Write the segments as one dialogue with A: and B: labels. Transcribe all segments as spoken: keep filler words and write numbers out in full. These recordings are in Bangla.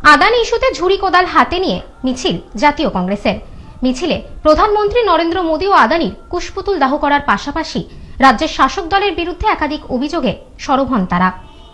A: আদানি ইস্যুতে ঝুড়ি কোদাল হাতে নিয়ে মিছিল জাতীয় কংগ্রেসের। মিছিলে প্রধানমন্ত্রী নরেন্দ্র মোদী ও আদানির কুশপুতুল দাহ করার পাশাপাশি রাজ্যের শাসক দলের বিরুদ্ধে একাধিক অভিযোগে সরব হন তারা।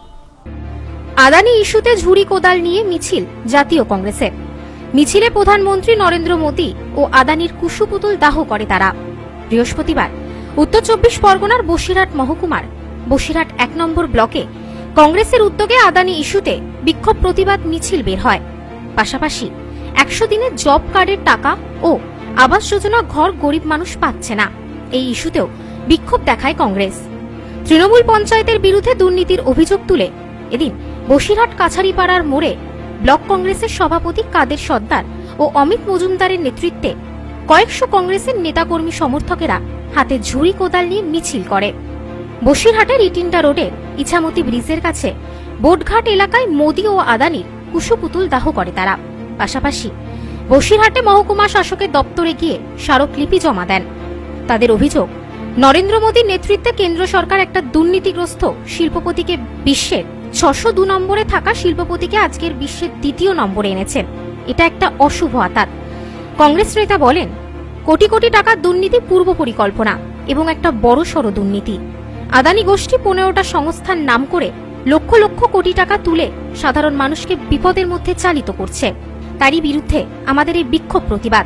A: আদানি ইস্যুতে ঝুড়ি কোদাল নিয়ে মিছিল জাতীয় কংগ্রেসের। মিছিলে প্রধানমন্ত্রী নরেন্দ্র মোদী ও আদানির কুশপুতুল দাহ করে তারা। বৃহস্পতিবার উত্তর চব্বিশ পরগনার বসিরহাট মহকুমার বসিরহাট এক নম্বর ব্লকে কংগ্রেসের উদ্যোগে আদানি ইস্যুতে বিক্ষোভ প্রতিবাদ মিছিল বের হয়। পাশাপাশি একশো দিনের জব কার্ডের টাকা ও আবাস যোজনা ঘর গরিব মানুষ পাচ্ছে না, এই ইস্যুতেও বিক্ষোভ দেখায় কংগ্রেস। তৃণমূল পঞ্চায়েতের বিরুদ্ধে দুর্নীতির অভিযোগ তুলে এদিন বসিরহাট কাছারিপাড়ার মোড়ে ব্লক কংগ্রেসের সভাপতি কাদের সর্দার ও অমিত মজুমদারের নেতৃত্বে কয়েকশো কংগ্রেসের নেতাকর্মী সমর্থকেরা হাতে ঝুড়ি কোদাল নিয়ে মিছিল করে। বসিরহাটের ইটিন্ডা রোডের ইছামতি ব্রিজের কাছে বোটঘাট এলাকায় মোদী ও আদানির কুশপুতুল দাহ করে তারা। পাশাপাশি বসিরহাটে মহকুমা শাসকের দপ্তরে গিয়ে স্মারকলিপি জমা দেন। তাদের অভিযোগ, নরেন্দ্র মোদীর নেতৃত্বে কেন্দ্র সরকার একটা দুর্নীতিগ্রস্ত শিল্পপতিকে বিশ্বের ছশো দু নম্বরে থাকা শিল্পপতিকে আজকের বিশ্বের দ্বিতীয় নম্বরে এনেছেন। এটা একটা অশুভ আতাত। কংগ্রেস নেতা বলেন, কোটি কোটি টাকার দুর্নীতি পূর্ব পরিকল্পনা এবং একটা বড়সড় দুর্নীতি। আদানি গোষ্ঠী পনেরোটা সংস্থার নাম করে লক্ষ লক্ষ কোটি টাকা তুলে সাধারণ মানুষকে বিপদের মধ্যে চালিত করছে। তারই বিরুদ্ধে আমাদের এই বিক্ষোভ প্রতিবাদ।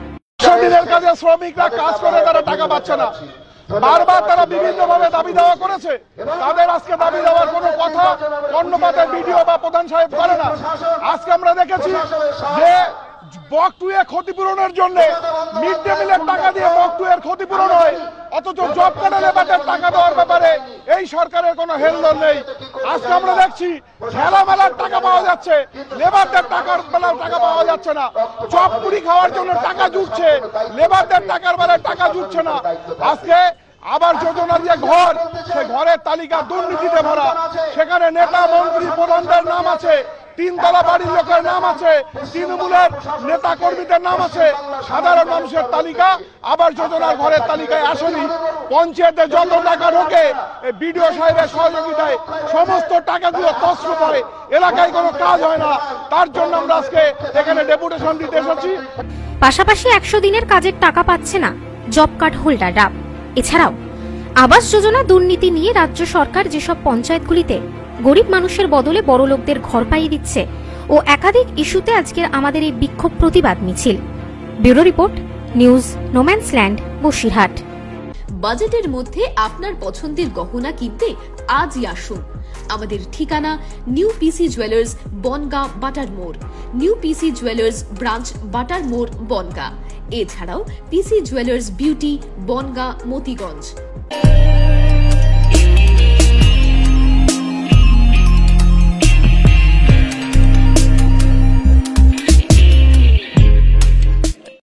B: শ্রমিকরা কাজ করে তারা টাকা পাচ্ছে না, বারবার তারা বিভিন্ন ভাবে দাবি দেওয়া করেছে। তাদের আজকে দাবি দেওয়ার কোনো কথা কর্ণপাতের ভিডিও বা প্রধান সাহেব করে না। আজকে আমরা দেখেছি যে বকটুয়ে ক্ষতিপূরণের জন্য মিড ডে মিলের টাকা দিয়ে বকটুয়ের ক্ষতিপূরণ হয়, অথচ জব কার্ডে লেবারের টাকা দেওয়ার ব্যাপারে এই সরকারের কোনো হেলদোল নেই। আজকে আমরা দেখছি খেলা মেলার টাকা পাওয়া যাচ্ছে, লেবারদের টাকার বেলার টাকা পাওয়া যাচ্ছে না। চপ পুরি খাওয়ার জন্য টাকা জুটছে, লেবারদের টাকার বেলায় টাকা জুটছে না। আজকে আবার যোজনার যে ঘর, সে ঘরের তালিকা দুর্নীতিতে ভরা। সেখানে নেতা মন্ত্রী প্রধানদের নাম আছে, তিনতলা বাড়ির লোকের নাম আছে, তৃণমূলের নেতা কর্মীদের নাম আছে। সাধারণ মানুষের তালিকা আবার যোজনার ঘরের তালিকায় আসেনি। পঞ্চায়েতে যত টাকা ঢোকে বিডিও সাহেবের সহযোগিতায় সমস্ত টাকাগুলো তছরূপ হয়, এলাকায় কোনো কাজ হয় না। তার জন্য আমরা আজকে এখানে ডেপুটেশন দিতে এসেছি।
A: পাশাপাশি একশো দিনের কাজের টাকা পাচ্ছে না জব কার্ড হোল্ডাররা। এছাড়াও আবাস যোজনা দুর্নীতি নিয়ে রাজ্য সরকার যেসব পঞ্চায়েতগুলিতে গরিব মানুষের বদলে বড় লোকদের ঘর পাইয়ে দিচ্ছে ও একাধিক ইস্যুতে আজকের আমাদের এই বিক্ষোভ প্রতিবাদ মিছিল। Bureau report, news no man's land, Basirhat.
C: বাজেটের মধ্যে আপনার পছন্দের গহনা কিনতে আজই আসুন। আমাদের ঠিকানা নিউ পিসি জুয়েলার্স, বনগা, বাটার মোড়। নিউ পিসি জুয়েলার্স ব্রাঞ্চ, বাটার মোড়, বনগা। এছাড়াও PC jewellers beauty, Bongaon, Motiganj.